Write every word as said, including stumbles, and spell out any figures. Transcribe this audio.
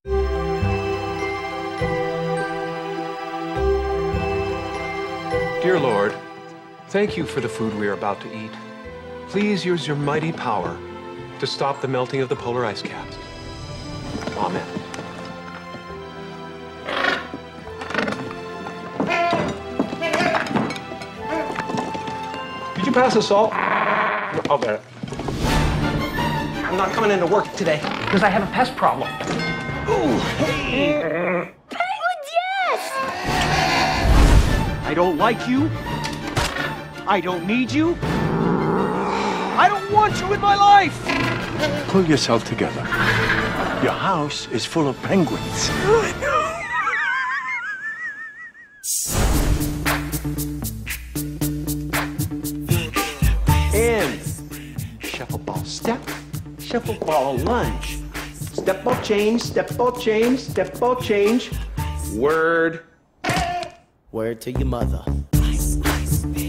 Dear Lord, thank you for the food we are about to eat. Please use your mighty power to stop the melting of the polar ice caps. Amen. Did you pass the salt? I'll get it. I'm not coming into work today because I have a pest problem. Ooh, hey! Penguins, yes! I don't like you. I don't need you. I don't want you in my life. Pull yourself together. Your house is full of penguins. And shuffle ball step, shuffle ball lunge. Step ball change, step ball change, step ball change. Word. Word to your mother. Ice, ice,